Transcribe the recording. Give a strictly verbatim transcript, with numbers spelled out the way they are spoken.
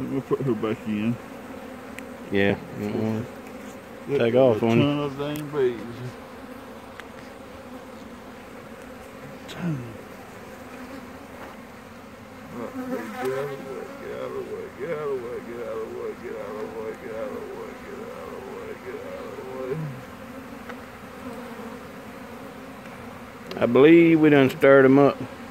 We'll put her back in. Yeah. Mm-hmm. Take off on you. A ton of dang bees. Ton. Right, get out of the way, get out of the way, get out of the way, get out of the way, get out of the way, get out of the way, get out of the way, get out of the way. I believe we done stirred them up.